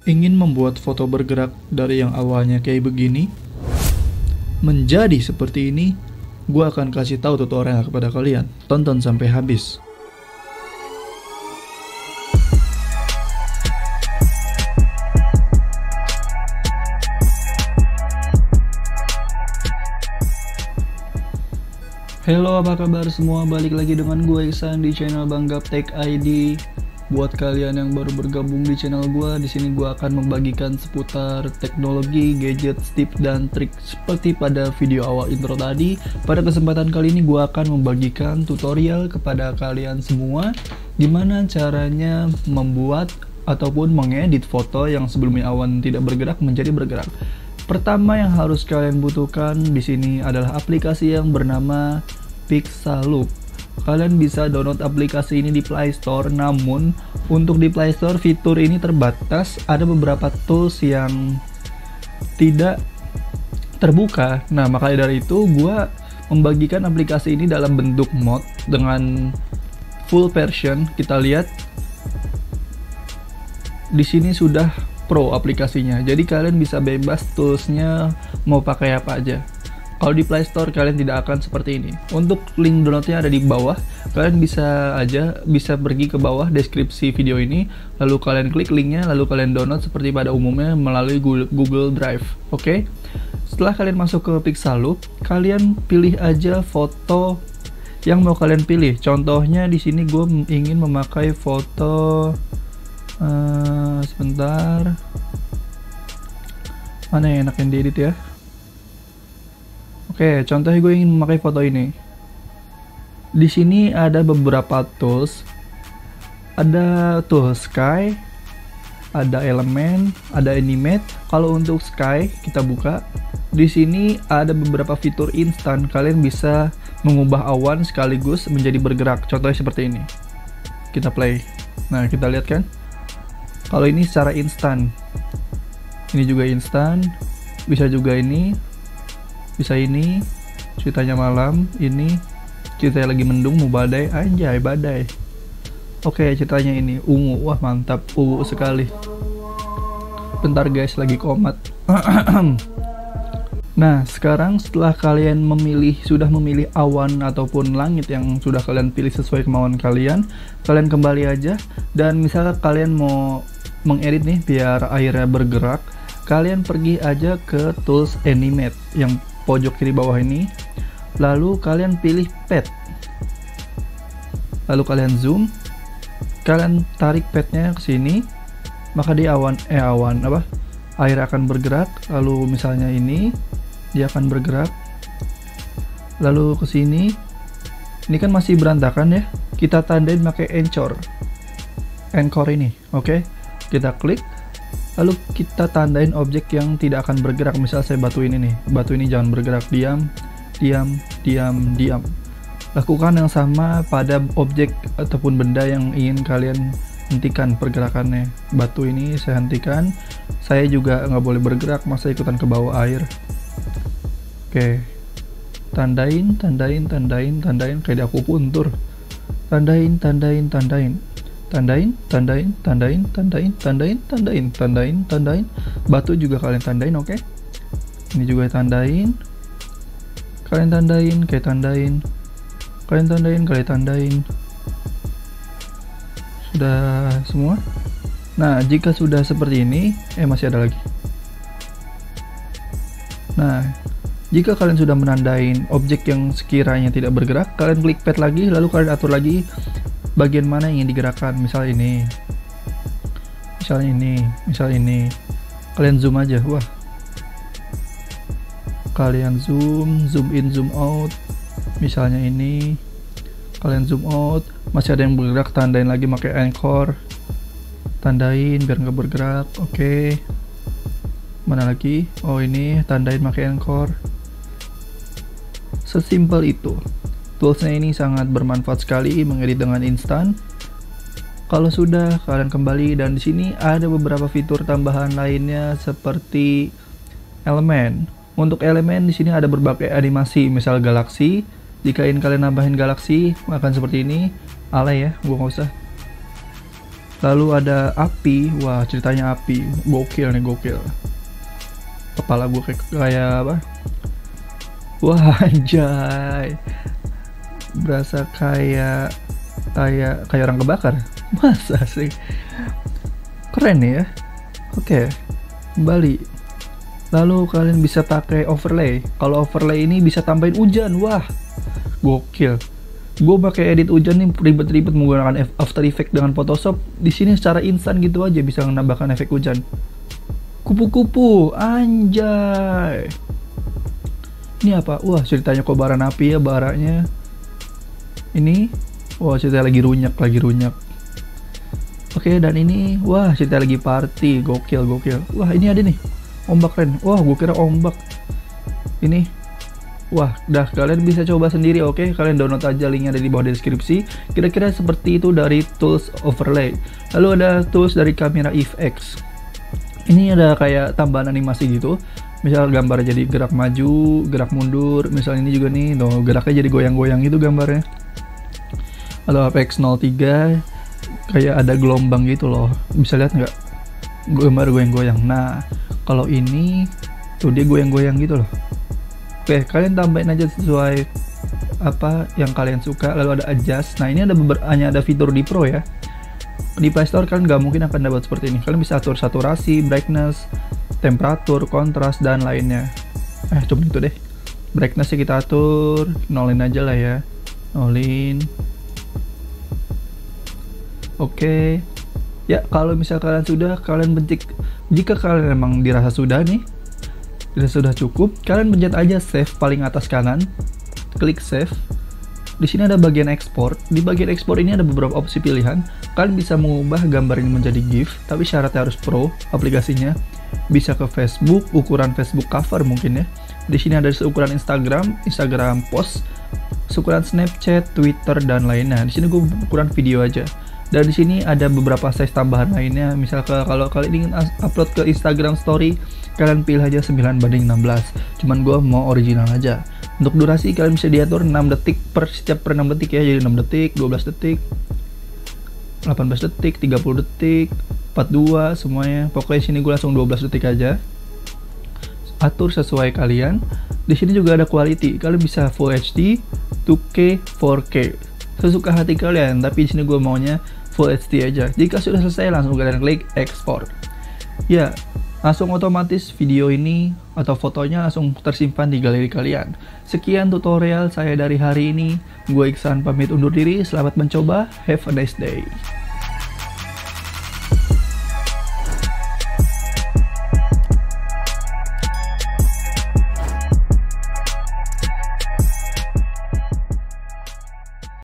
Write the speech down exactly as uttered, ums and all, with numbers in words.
Ingin membuat foto bergerak dari yang awalnya kayak begini menjadi seperti ini, gue akan kasih tahu tutorial kepada kalian. Tonton sampai habis. Halo, apa kabar semua? Balik lagi dengan gue Iksan di channel Bang Gaptek I D. Buat kalian yang baru bergabung di channel gue, di sini gue akan membagikan seputar teknologi, gadget, tips dan trik seperti pada video awal intro tadi. Pada kesempatan kali ini gue akan membagikan tutorial kepada kalian semua gimana caranya membuat ataupun mengedit foto yang sebelumnya awan tidak bergerak menjadi bergerak. Pertama yang harus kalian butuhkan di sini adalah aplikasi yang bernama Pixaloop. Kalian bisa download aplikasi ini di Play Store, namun untuk di Play Store fitur ini terbatas. Ada beberapa tools yang tidak terbuka. Nah, makanya dari itu gue membagikan aplikasi ini dalam bentuk mod dengan full version. Kita lihat di sini sudah pro aplikasinya, jadi kalian bisa bebas toolsnya mau pakai apa aja. Kalau di Play Store kalian tidak akan seperti ini. Untuk link downloadnya ada di bawah. Kalian bisa aja bisa pergi ke bawah deskripsi video ini, lalu kalian klik linknya, lalu kalian download seperti pada umumnya melalui Google Drive. Oke. Okay? Setelah kalian masuk ke Pixaloop, kalian pilih aja foto yang mau kalian pilih. Contohnya di sini gue ingin memakai foto uh, sebentar. Mana yang enak yang diedit ya? Oke, contohnya gue ingin memakai foto ini. Di sini ada beberapa tools. Ada tools sky, ada elemen, ada animate. Kalau untuk sky kita buka. Di sini ada beberapa fitur instan. Kalian bisa mengubah awan sekaligus menjadi bergerak. Contohnya seperti ini. Kita play. Nah, kita lihat kan? Kalau ini secara instan. Ini juga instan. Bisa juga ini. Bisa ini, ceritanya malam, ini ceritanya lagi mendung, mau badai, anjay badai. Oke, ceritanya ini ungu, wah mantap, ungu sekali. Bentar guys, lagi komat. Nah, sekarang setelah kalian memilih, sudah memilih awan ataupun langit yang sudah kalian pilih sesuai kemauan kalian, kalian kembali aja. Dan misalnya kalian mau mengedit nih biar airnya bergerak, kalian pergi aja ke tools animate yang pojok kiri bawah ini, lalu kalian pilih pad, lalu kalian zoom, kalian tarik padnya ke sini, maka di awan eh awan apa air akan bergerak. Lalu misalnya ini dia akan bergerak, lalu ke sini. Ini kan masih berantakan ya, kita tandain pakai anchor anchor ini. Oke, kita klik, lalu kita tandain objek yang tidak akan bergerak. Misal saya batu ini nih, batu ini jangan bergerak, diam, diam, diam, diam. Lakukan yang sama pada objek ataupun benda yang ingin kalian hentikan pergerakannya. Batu ini saya hentikan, saya juga nggak boleh bergerak, masa ikutan ke bawah air. Oke, tandain, tandain, tandain, tandain, kayak di akupuntur. Tandain, tandain, tandain. Tandain, tandain, tandain, tandain, tandain, tandain, tandain, tandain. Batu juga kalian tandain, oke? Okay? Ini juga tandain. Kalian tandain, kayak tandain. Kalian tandain, kalian tandain. Sudah semua? Nah, jika sudah seperti ini, eh masih ada lagi. Nah, jika kalian sudah menandain objek yang sekiranya tidak bergerak, kalian klik pad lagi, lalu kalian atur lagi bagian mana yang ingin digerakkan. Misal ini, misal ini, misal ini. Kalian zoom aja, wah. Kalian zoom, zoom in, zoom out. Misalnya ini, kalian zoom out, masih ada yang bergerak, tandain lagi pakai anchor. Tandain biar nggak bergerak. Oke. Mana lagi? Oh ini, tandain pakai anchor. Sesimpel itu. Toolsnya ini sangat bermanfaat sekali, mengedit dengan instan. Kalau sudah, kalian kembali, dan di sini ada beberapa fitur tambahan lainnya seperti elemen. Untuk elemen di sini ada berbagai animasi, misal galaksi. Jika ingin kalian nambahin galaksi, akan seperti ini. Alay ya, gua nggak usah. Lalu ada api, wah ceritanya api, gokil nih gokil. Kepala gue kayak, kayak apa? Wah anjay, berasa kayak kayak kayak orang kebakar. Masa sih? Keren ya. Oke, kembali. Lalu kalian bisa pakai overlay. Kalau overlay ini bisa tambahin hujan, wah gokil. Gue pakai edit hujan nih ribet-ribet menggunakan After Effects dengan Photoshop. Di sini secara instan gitu aja bisa menambahkan efek hujan. Kupu-kupu, anjay. Ini apa? Wah ceritanya kobaran api ya baranya. Ini, wah cerita lagi runyak, lagi runyak. Oke, dan ini, wah cerita lagi party, gokil gokil. Wah ini ada nih, ombak keren. Wah gue kira ombak. Ini. Wah, dah kalian bisa coba sendiri, oke? Kalian download aja, linknya ada di bawah deskripsi. Kira-kira seperti itu dari tools overlay. Lalu ada tools dari Camera Effects. Ini ada kayak tambahan animasi gitu. Misal gambar jadi gerak maju, gerak mundur. Misal ini juga nih, no, geraknya jadi goyang-goyang gitu gambarnya. Lalu Apex nol tiga kayak ada gelombang gitu loh. Bisa lihat nggak? Gambar goyang-goyang. Nah, kalau ini tuh dia goyang-goyang gitu loh. Oke, kalian tambahin aja sesuai apa yang kalian suka. Lalu ada adjust. Nah ini ada beberapa, hanya ada fitur di Pro ya. Di Play Store kalian nggak mungkin akan dapat seperti ini. Kalian bisa atur saturasi, brightness, temperatur, kontras, dan lainnya. Eh coba itu deh. Brightnessnya kita atur, nolin aja lah ya. Nolin. Oke. Ya kalau misal kalian sudah, kalian pencet. Jika kalian memang dirasa sudah nih, jika sudah cukup, kalian pencet aja save paling atas kanan, klik save. Di sini ada bagian ekspor. Di bagian ekspor ini ada beberapa opsi pilihan. Kalian bisa mengubah gambar ini menjadi GIF, tapi syaratnya harus pro aplikasinya. Bisa ke Facebook, ukuran Facebook cover mungkin ya. Di sini ada seukuran Instagram, Instagram post, seukuran Snapchat, Twitter, dan lainnya. Di sini gue ukuran video aja. Dan di sini ada beberapa size tambahan lainnya. Misal ke, kalau kalian ingin upload ke Instagram Story, kalian pilih aja sembilan banding enam belas. Cuman gue mau original aja. Untuk durasi kalian bisa diatur enam detik per setiap per enam detik ya. Jadi enam detik, dua belas detik, delapan belas detik, tiga puluh detik, empat puluh dua semuanya. Pokoknya sini gue langsung dua belas detik aja. Atur sesuai kalian. Di sini juga ada quality. Kalian bisa Full H D, two K, four K. Sesuka hati kalian, tapi di sini gue maunya Full H D aja. Jika sudah selesai, langsung kalian klik export. Ya, langsung otomatis video ini atau fotonya langsung tersimpan di galeri kalian. Sekian tutorial saya dari hari ini. Gue Iksan pamit undur diri. Selamat mencoba. Have a nice day.